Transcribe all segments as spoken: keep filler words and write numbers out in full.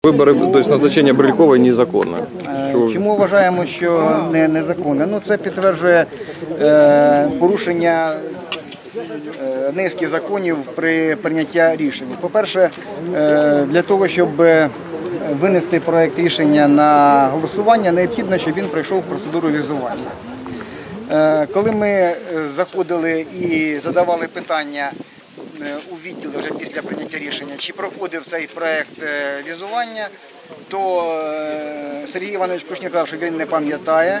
Вибори, тобто назначення Брилькової незаконне. Чому вважаємо, що не незаконне? Ну, це підтверджує е, порушення е, низки законів при прийнятті рішень. По-перше, е, для того, щоб винести проект рішення на голосування, необхідно, щоб він пройшов процедуру візування. Е, коли ми заходили і задавали питання у відділі вже після прийняття рішення, чи проходив цей проект візування, то Сергій Іванович Кушнір казав, що він не пам'ятає.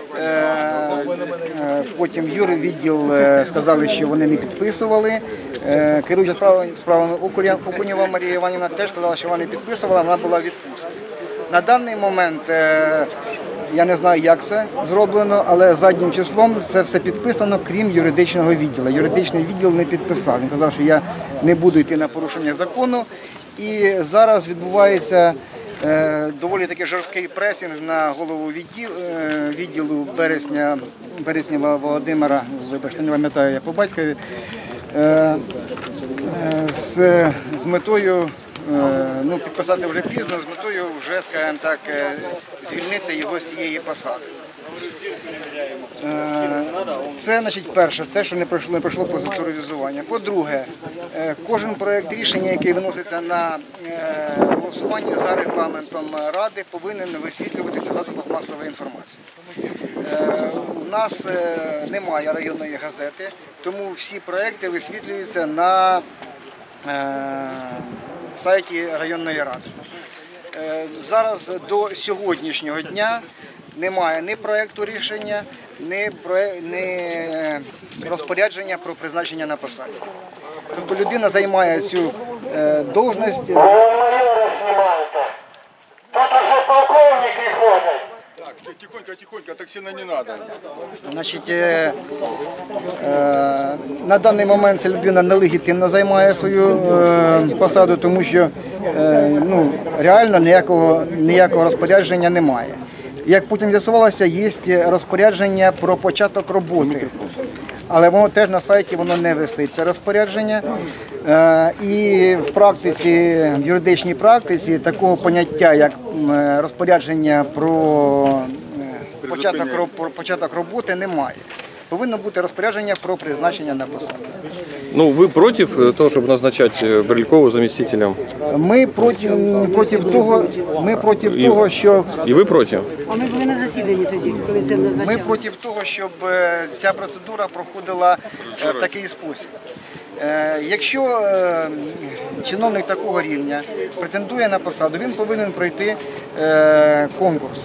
Потім юри відділ сказали, що вони не підписували. Керуюча справами Окунєва Марія Іванівна теж сказала, що вона не підписувала, вона була в відпустці. На даний момент я не знаю, як це зроблено, але заднім числом це все підписано, крім юридичного відділу. Юридичний відділ не підписав. Він казав, що я не буду йти на порушення закону. І зараз відбувається е, доволі таки жорсткий пресінг на голову відділ, е, відділу Березня, Березнява Володимира, вибачте, не пам'ятаю, я по батькові, е, е, з, з метою Ну, підписати вже пізно, з метою вже, скажімо так, звільнити його з цієї посади. Це, значить, перше, те, що не пройшло, не пройшло процедуру візування. По-друге, кожен проєкт рішення, який виноситься на голосування за регламентом Ради, повинен висвітлюватися в засобах масової інформації. У нас немає районної газети, тому всі проєкти висвітлюються на сайті районної ради. Зараз до сьогоднішнього дня немає ні проєкту рішення, ні, проє... ні розпорядження про призначення на посаді. Тобто людина займає цю е, должність. Тут уже полковники ходять. Так, тихонько, тихонько, так сильно не надо. Значить, е, е, на даний момент ця людина нелегітимно займає свою е, посаду, тому що е, ну, реально ніякого, ніякого розпорядження немає. Як потім з'ясувалося, є розпорядження про початок роботи, але воно теж на сайті воно не висить, це розпорядження. Е, і в практиці, в юридичній практиці такого поняття, як розпорядження про початок, про початок роботи немає. Повинно бути розпорядження про призначення на посаду. Ну, ви проти того, щоб назначати Брилькову замістителем? Ми проти, проти того, ми проти І, того, що... І ви проти? А ми були на засіданні тоді, коли це назначали. Ми проти того, щоб ця процедура проходила в такий спосіб. Якщо чиновник такого рівня претендує на посаду, він повинен пройти конкурс.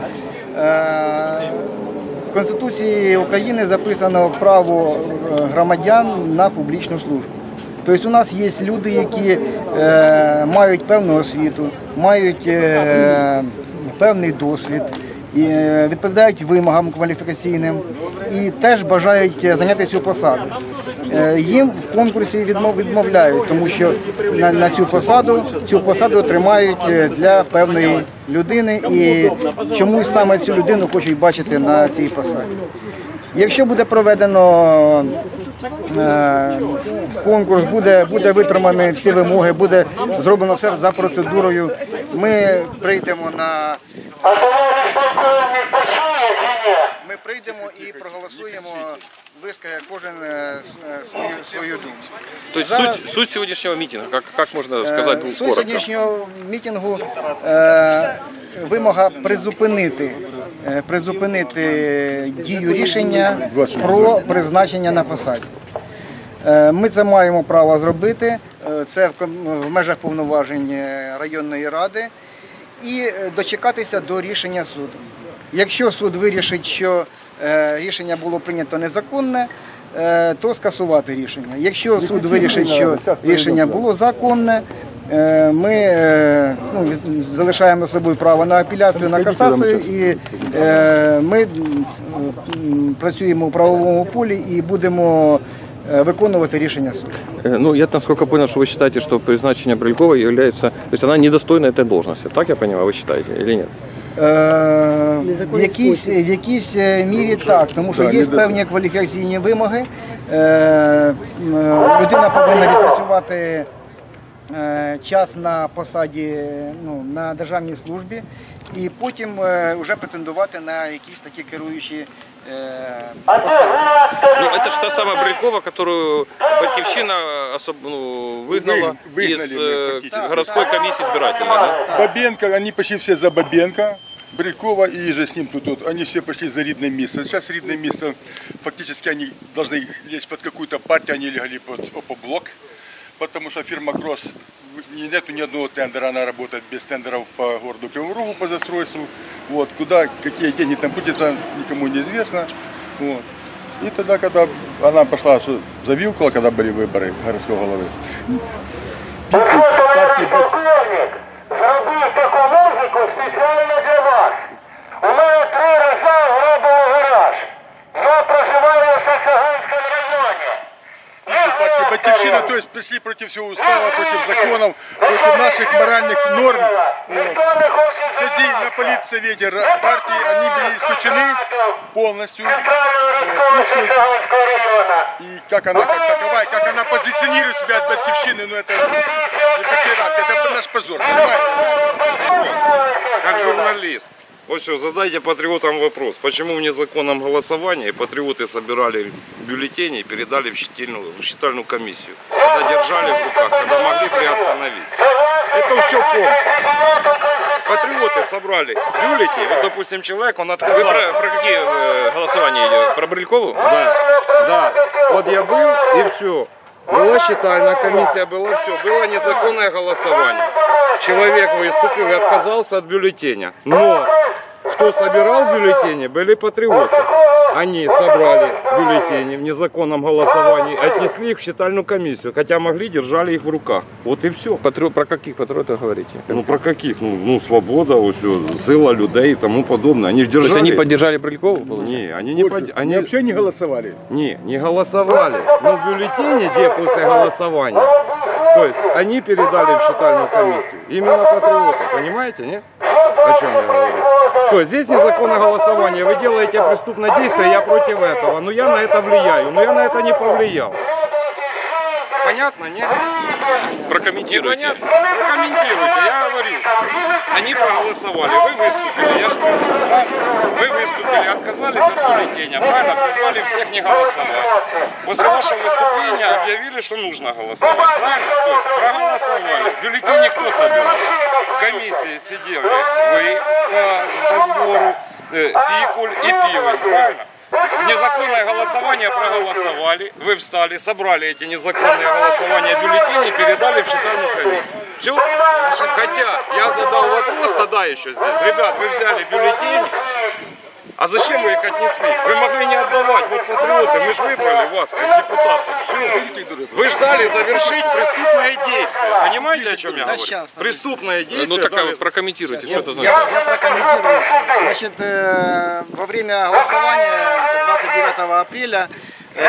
В Конституції України записано право громадян на публічну службу. Тобто у нас є люди, які мають певну освіту, мають певний досвід, відповідають вимогам кваліфікаційним і теж бажають зайняти цю посаду. Їм в конкурсі відмовляють, тому що на, на цю посаду цю посаду тримають для певної людини і чомусь саме цю людину хочуть бачити на цій посаді. Якщо буде проведено е, конкурс, буде, буде витримані всі вимоги, буде зроблено все за процедурою, ми прийдемо на... А товариш полковник почує чи ні? Ми прийдемо і проголосуємо, вискаже кожен свою, свою думку. Тобто Зараз, суть, суть сьогоднішнього мітингу, як, як можна сказати Суть коротко? сьогоднішнього мітингу е, вимога призупинити, е, призупинити дію рішення про призначення на посаді. Е, ми це маємо право зробити, е, це в, в межах повноважень районної ради, і дочекатися до рішення суду. Якщо суд вирішить, що е, рішення було прийнято незаконне, е, то скасувати рішення. Якщо суд вирішить, що рішення було законне, е, ми е, ну, залишаємо собою право на апеляцію, на касацію, і е, ми працюємо у правовому полі і будемо виконувати рішення суду. Ну, я насколько понял, что вы считаете, что призначение Брильковой является, то есть она недостойна этой должности, так я понимаю, вы считаете или нет? В якійсь, в якійсь мірі так, тому що є певні кваліфікаційні вимоги. Людина повинна відпрацювати е, час на посаді, ну, на державній службі, і потім е, вже претендувати на якісь такі керуючі е, посади. Ну, это же та самая Брылькова, которую Батьковщина особ... ну, выгнала Вы- выгнали из мы э, фактически. городской комиссии избирательной. Да? Бабенко, они почти все за Бабенко. Брылькова и же с ним тут, тут, они все пошли за Ридное место. Сейчас Ридное место, фактически они должны лезть под какую-то партию, они легли под Опоблок, потому что фирма Кросс, не- нету ни одного тендера, она работает без тендеров по городу Кривому Рогу по застройству. Вот, куда, какие деньги там крутятся, никому не известно. Вот. И тогда, когда она пошла, что завилкала, когда были выборы городского головы, в пику партии Бат- Полковник, зробив таку музику спеціально для вас. У мене три рази грабили гараж. Я проживаю в Саксаганському районі. партии Батьковщина, то есть пришли против всего устава, против законов, против наших моральных норм. Вот. В связи на политсовете ра- партии они были исключены полностью. Центрального что- Саксаганського району. И как она как таковая, как она позиционирует себя от Батьковщины, ну это не в какие рамки, это наш позор, понимаете? Как журналист. Вот все, задайте патриотам вопрос. Почему в незаконном голосовании патриоты собирали бюллетени и передали в считальную, в считальную комиссию? Когда держали в руках, когда могли приостановить. Это все помню. Патриоты собрали бюллетени. Вот, допустим, человек, он Вы отказался. про, про какие э, голосования идет? Про Брылькову? Да, да. Вот я был и все. Была считальная комиссия, было все. Было незаконное голосование. Человек выступил и отказался от бюллетеня. Но кто собирал бюллетени, были патриоты. Они собрали бюллетени в незаконном голосовании, отнесли их в считальную комиссию. Хотя могли, держали их в руках. Вот и все. Патриот, про каких патриотов говорите? Ну про каких? Ну, ну свобода, ось, сила людей и тому подобное. Они же То есть держали. они поддержали Брылькову? получается? Не, они не под... Они они... вообще не голосовали. Не, не голосовали. Но в бюллетене, где после голосования, то есть они передали в считальную комиссию. Именно патриоты, понимаете, не? О чем я говорю? То есть здесь незаконное голосование. Вы делаете преступное действие, я против этого. Но я на это влияю. Но я на это не повлиял. Понятно, нет? Прокомментируйте. Непонятно? Прокомментируйте, я говорю. Они проголосовали, вы выступили, я ж помню, да? Вы выступили, отказались от бюллетеня, правильно? Призвали всех не голосовать. После вашего выступления объявили, что нужно голосовать, правильно? То есть проголосовали. Бюллетени кто собирал? В комиссии сидели вы по, по сбору, э, Пикуль и Пивень, правильно? Незаконное голосование проголосовали, вы встали, собрали эти незаконные голосования бюллетени, передали в считальную комиссию. Все. Хотя я задал вопрос тогда еще здесь. Ребят, вы взяли бюллетени, а зачем вы их отнесли? Вы могли не отдавать. Вот патриоты, мы же выбрали вас как депутатов. Все. Вы ждали завершить преступное действие. Понимаете, о чем я Да, говорю? сейчас, Преступное Ну действие. так а дали- вот прокомментируйте, что это значит. Я, я прокомментирую. Значит, э, во время голосования это двадцать девятого апреля э,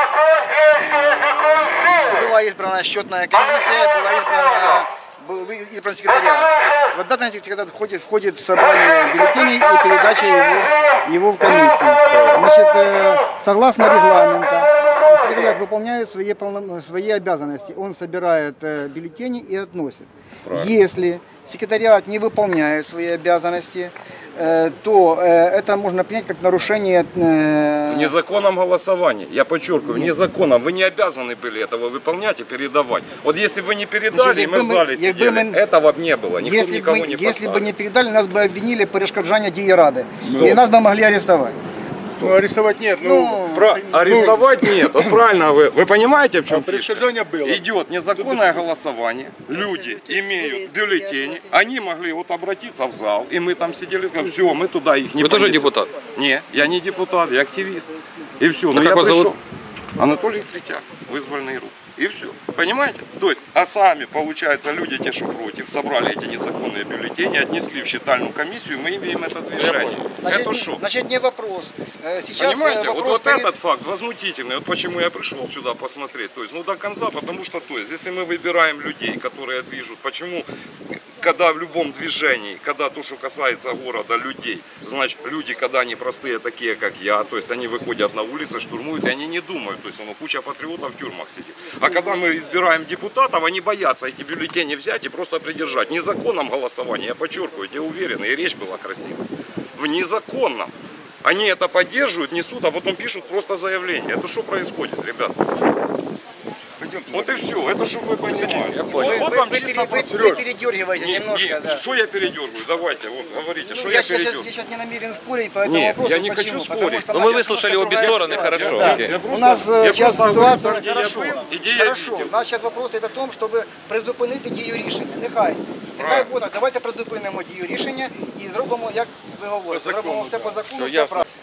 была избрана счетная комиссия, была избрана, был избран секретариат. В данный секретариат входит, входит собрание бюллетеней и передача его, его в комиссию. Значит, э, согласно регламенту, секретариат выполняет свои, полно- свои обязанности. Он собирает э, бюллетени и относит. Если секретариат не выполняет свои обязанности, э, то э, это можно принять как нарушение. э, В незаконном голосовании, я подчеркиваю, в незаконном. Вы не обязаны были этого выполнять и передавать. Вот если бы вы не передали, Значит, и мы в якби ми- зале якби сидели, ми- этого бы не было, никто Если бы, никого мы- не если бы поставил. не передали, нас бы обвинили в перешкоджании дії ради. И нас бы могли арестовать. Ну, арестовать нет, ну, Ну, Про- арестовать нет. Вот правильно вы. Вы понимаете, в чем фишка? перешкоджание было. Идет незаконное голосование, люди имеют бюллетени, они могли вот обратиться в зал, и мы там сидели, сказали, все, мы туда их не Вы тоже понесем». депутат? Не, я не депутат, я активист. И все. Но А я как вас пришел. зовут? Анатолий Третьяк, вызвольный рук. И все. Понимаете? То есть, а сами, получается, люди, те, что против, собрали эти незаконные бюллетени, отнесли в считальную комиссию, мы имеем это движение. Значит, Это что? Значит, не вопрос. Э, Сейчас э, Понимаете, вот, вопрос вот стоит- этот факт возмутительный. Вот почему я пришел сюда посмотреть. То есть, ну до конца, потому что, то есть, если мы выбираем людей, которые движут, почему когда в любом движении, когда то, что касается города, людей, значит, люди, когда они простые, такие, как я, то есть они выходят на улицы, штурмуют, и они не думают, то есть ну, куча патриотов в тюрьмах сидит. А когда мы избираем депутатов, они боятся эти бюллетени взять и просто придержать. В незаконном голосовании, я подчеркиваю, я уверен, и речь была красивая. В незаконном. Они это поддерживают, несут, а потом пишут просто заявление. Это что происходит, ребята? Вот и все, это чтобы вы понимали. Вот, Вы, вот вы- вам вы чисто... пере- вы- вы передергиваете Не- немножко, не, да. Что я передергиваю? Давайте, вот, говорите, что Ну, я, я, сейчас, передергиваю. я сейчас не намерен спорить по этому Нет, вопросу. я не Почему? хочу Потому спорить. что Но у мы нас сейчас выслушали немножко обе другая стороны, ситуация. хорошо. Да. Окей. Я У просто- нас э, я сейчас просто говорю ситуація там, де я хорошо. був і де я Хорошо. видів. У нас зараз вопрос це в тому, щоб призупинити дію рішення. Нехай. Нехай Правильно. буде. Давайте призупинимо дію рішення і зробимо, як ви говорите, зробимо все по закону, Все все ясно. правильно.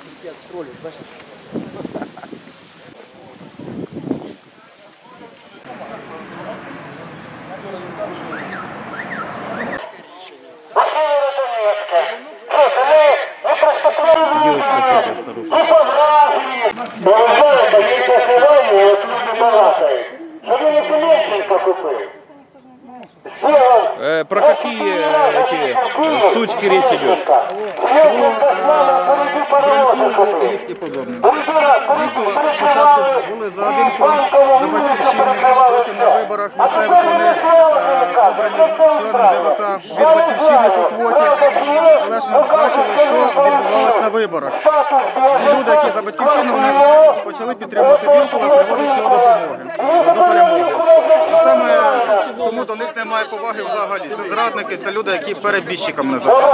Северодонецка. Слушай, мы, мы просто мы фотографии. Да вы знаете, есть основания, вот люди балакают. Да вы не Зеленченко купил. Сделал. Э, про какие э, эти э, сучки речь идет? Зеленченко с мамой поведи по розыску. Їхні подобні. Ті, хто спочатку були за один фронт, за батьківщину, потім на виборах місцевих вони е, обрані членом ДВК від батьківщини по квоті. Але ж ми бачили, що відбувалося на виборах. Ті люди, які за батьківщину, вони почали підтримувати Вілкула, приводячи його до допомоги, до перемоги. Саме тому до них немає поваги взагалі. Це зрадники, це люди, які перебіжчиками називають.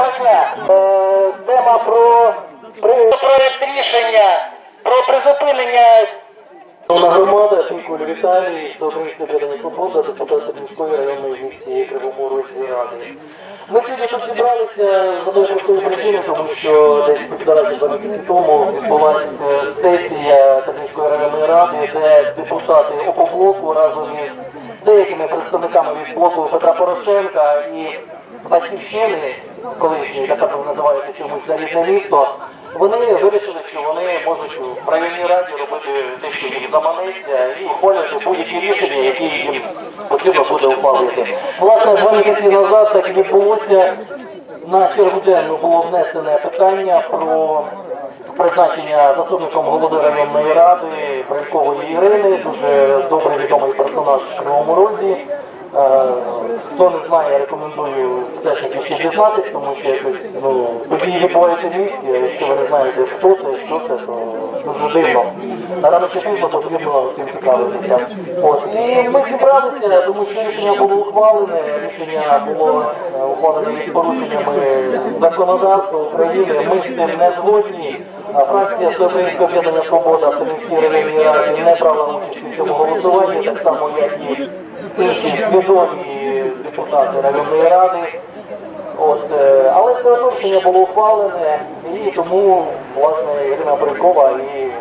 Е, Тема про при- проект рішення про призупинення. Громада, Пікуль Віталій, Всеукраїнська об'єднання «Свобода», депутат Сибірської районної в місті Кривому Розі ради. Ми сьогодні тут зібралися з одної простої причини, тому що десь півтора чи два місяці тому відбулася сесія Кривської районної ради, де депутати «Опоблоку» разом із деякими представниками від блоку Петра Порошенка і Батьківщини, колишньої, яка називається чомусь «За рідне місто», вони вирішили, що вони можуть в районній раді робити те, що їм заманеться, і ухвалювати будь-які рішення, які їм потрібно буде ухвалити. Власне, два місяці назад так і відбулося. На чергу денну було внесене питання про призначення заступником голови районної ради Брелькової Ірини, дуже добре відомий персонаж в Кривому Розі. Е, Хто не знає, рекомендую все ж таки ще дізнатись, тому що якось ну, події відбуваються в місті, а якщо ви не знаєте, хто це, що це, то дуже дивно. Рано чи пізно потрібно цим цікавитися. От. І ми зібралися, тому що рішення було ухвалене, рішення було е, ухвалене із порушеннями законодавства України. Ми з цим не згодні. А фракція Всеукраїнського об'єднання «Свобода» в Тернівській районній раді не брала участь у цьому голосуванні, так само, як і інші свідомі депутати районної ради. От, е, але все одно рішення було ухвалене, і тому, власне, Ірина Брелькова і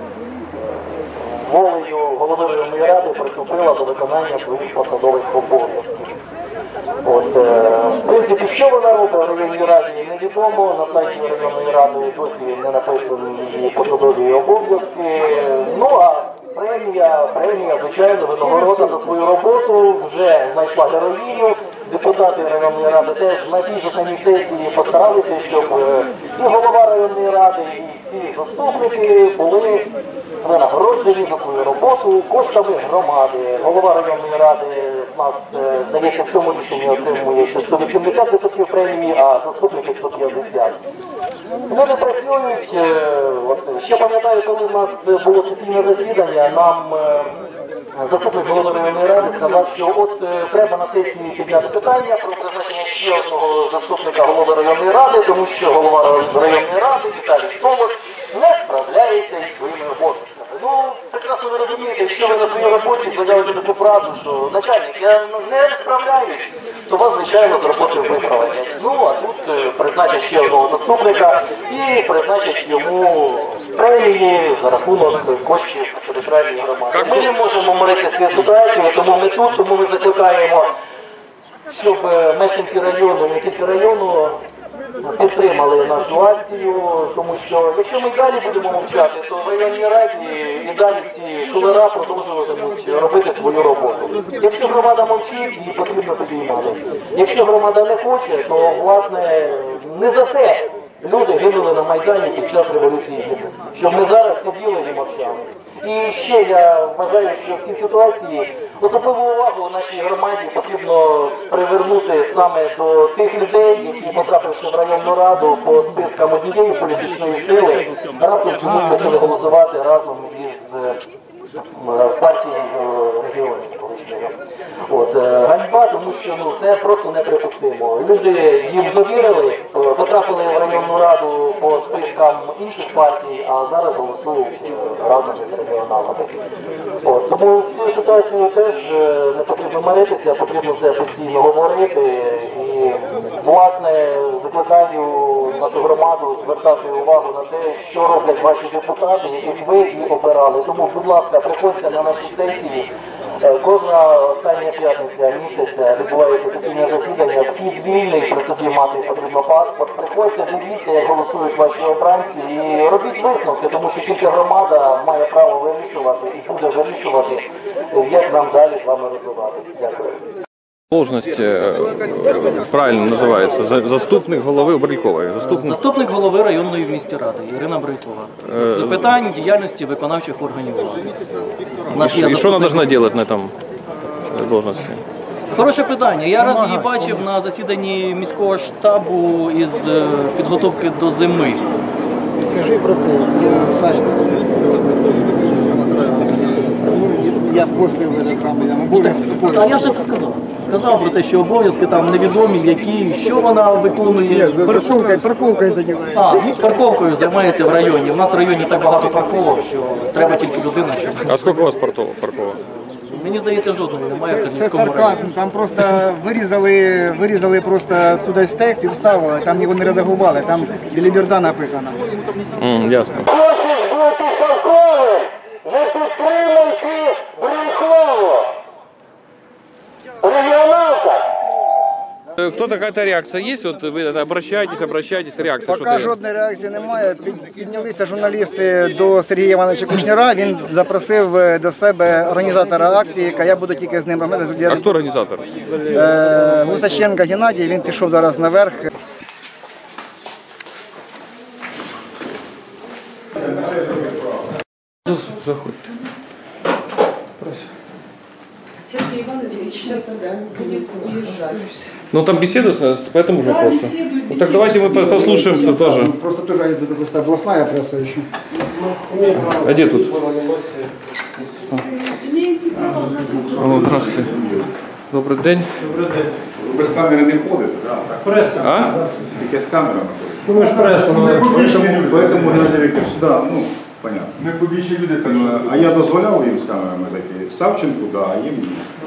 волею голови районної ради приступила до виконання своїх посадових обов'язків. От, е, в принципі, що вона робить в районній раді, невідомо. На сайті районної ради досі не написані її посадові обов'язки. Ну а премія, премія, звичайно, винагорода за свою роботу вже знайшла героїню. Депутати районної ради теж на тій же самій сесії постаралися, щоб е, і голова районної ради, і всі заступники були винагороджені за свою роботу коштами громади. Голова районної ради в нас, е, здається, в цьому рішенні отримує ще сто вісімдесят відсотків премії, а заступники сто п'ятдесят. Люди працюють. е, От, ще пам'ятаю, коли в нас було сесійне засідання, нам е, заступник голови районної ради сказав, що от е, треба на сесії підняти питання про призначення ще одного заступника голови районної ради, тому що голова районної ради Віталій Солод не справляється із своїми обов'язками. Ну, прекрасно ви розумієте, якщо ви на своїй роботі заявите таку фразу, що начальник, я ну, не справляюсь, то вас, звичайно, з роботи виправлять. Ну, а тут е, призначать ще одного заступника і призначать йому премії за рахунок коштів територіальної громади. Ми не можемо миритися з цією ситуацією, тому ми тут, тому ми закликаємо, щоб е, мешканці району, не тільки району, підтримали нашу акцію, тому що якщо ми далі будемо мовчати, то в районній раді і далі ці шулера продовжуватимуть робити свою роботу. Якщо громада мовчить, її потрібно підіймати. Якщо громада не хоче, то власне не за те люди гинули на Майдані під час Революції Гідності, щоб ми зараз сиділи і мовчали. І ще я вважаю, що в цій ситуації особливу увагу нашій громаді потрібно привернути саме до тих людей, які, потрапивши в районну раду по спискам однієї політичної сили, раптом чомусь почали голосувати разом із партією регіонів. От, ганьба, тому що ну, це просто неприпустимо. Люди їм довірили, потрапили в районну раду по спискам інших партій, а зараз голосують разом із регіоналами. От, тому з цією ситуацією теж не потрібно миритися, потрібно це постійно говорити. І, власне, закликаю нашу громаду звертати увагу на те, що роблять ваші депутати, яких ви і обирали. Тому, будь ласка, приходьте на наші сесії. Кожна остання п'ятниця місяця відбувається сесійне засідання. Вхід вільний, при собі мати потрібно паспорт. Приходьте, дивіться, як голосують ваші обранці і робіть висновки, тому що тільки громада має право вирішувати і буде вирішувати, як нам далі з вами розвиватися. Дякую. Должность э, правильно називається За- заступник голови Брилькової. Заступник. Заступник голови районної в місті ради Ірина Брилькова. З питань діяльності виконавчих органів влади. У нас є І що заступник- вона должна делать на цьому должності? Хороше питання. Я раз її бачив на засіданні міського штабу із е, підготовки до зими. Скажи про це на сайт. Я постив те саме, я обов'язки А я вже це сказав. Сказав про те, що обов'язки там невідомі, які, що вона виконує. парковкою, парковкою займаюся. А, ну, парковкою займається в районі. У нас в районі так багато парковок, що треба тільки людина, щоб... А скільки у вас портов парковок? Мені здається, жодного немає в Це Тернівському районі. сарказм, там просто вирізали, вирізали просто кудись текст і вставили, там його не редагували, там біліберда написано. М, ясно. Хочеш бути совковим? Не підтримуй ти Брилькову. Регіоналка. Э, Кто-то, какая-то реакция есть? Вот вы обращаетесь, обращаетесь, реакция Поки что-то? жодної реакції немає. Під- Піднялися журналісти до Сергія Івановича Кушняра. Він запросив е, до себе організатора акції, яка я буду тільки з ним розмовляти. А кто организатор? Е, Гусаченко Геннадій, він пішов зараз наверх. Заходьте. Сергей Иванович сейчас будет уезжать. Ну там беседа, с- по этому же Да, вопросу. беседуют, Ну так беседуют. давайте мы по- послушаем тоже. Просто тоже это просто областная пресса еще. А где тут? Имеете право знать. О, здравствуйте. Добрий день. Без камери не ходите, да? Так. А? Тільки з камерами Ну, ми ж преса, ну, ходите. публічні Поэтому, люди. поэтому Геннадій Вікторович, да, ну, понятно. Ми публічні люди, так Е, що... А я дозволяв їм з камерами зайти? Савченку, да, а їм ні.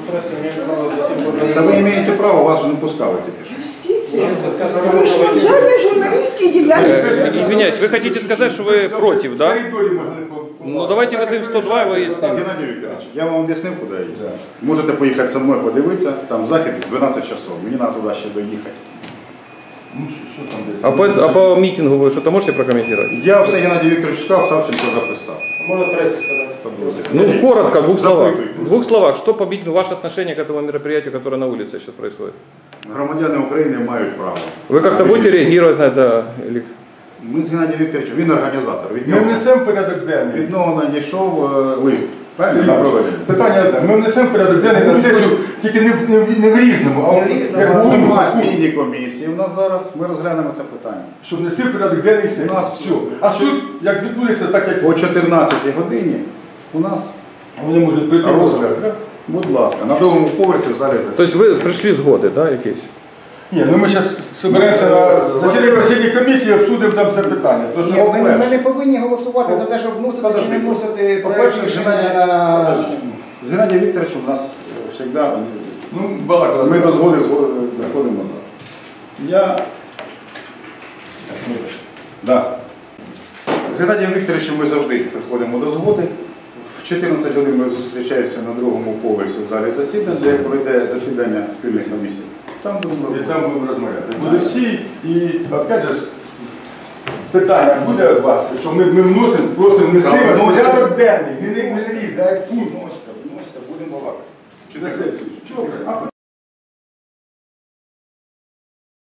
Та ви не маєте права, вас же не пускали тільки що. Юстиция. Вы что, держали журналистские деяния? Э, Извиняюсь, вы хотите сказать, что вы против, да? Ну давайте вызовем сто два и выясним. Геннадій Вікторович, я вам об'яснив, куди їхати. Можете поїхати зі мною подивитися, там захід в дванадцять часов, мені треба туди ще доїхати. Ну, що, що там десь? А по, а по митингу вы что-то можете прокомментировать? Я все Геннадій Вікторович сказав, Савченко записав. Можна пресі сказати. Ну, коротко, в двух словах. Запытывай. В двух словах, что по митингу, ваше отношение к этому мероприятию, которое на улице сейчас происходит? Громадяни України мають право. Вы как-то будете реагировать на это? Или... Ми з Геннадієм Вікторовичем, він організатор. Від Ми нього, внесемо порядок денний. від нього надійшов е, лист. Правильно? На проведення. Питання одне. Ми внесемо порядок денний на сесію, тільки не, в- не, в- не в різному, а в- як було, Нема стійні комісії в нас зараз, ми розглянемо це питання. щоб внести порядок денний сесії. У нас Все. А суд, як відбудеться, так як О чотирнадцятій годині у нас вони можуть прийти в розгляд. розгляд. Будь ласка, на другому поверсі в залі То засідання. есть вы пришли с годы, да, якісь? Ні, ну ми зараз зберемося на засіданні засіданні комісії, обсудимо там це питання. То, Ні, що, ми, не- ми не повинні голосувати за те, щоб вносити чи не вносити По-перше, проект з рішення Геннадієм на... з Геннадієм Вікторовичем у нас завжди ну, балакали. ми до згоди згоди приходимо назад. Я да. З Геннадієм Вікторовичем ми завжди приходимо до згоди. В чотирнадцять годин ми зустрічаємося на другому поверсі в залі засідань, де пройде засідання спільних комісій. Там будемо І там будемо розмовляти. Буде всі, і опять же, питання буде у вас, що ми, ми вносимо, просимо внести Так, вас в вносимо. порядок денний, не не не лізь, а як пункт. Вносите, вносите, будемо балакати. Чи на сесію. Чого?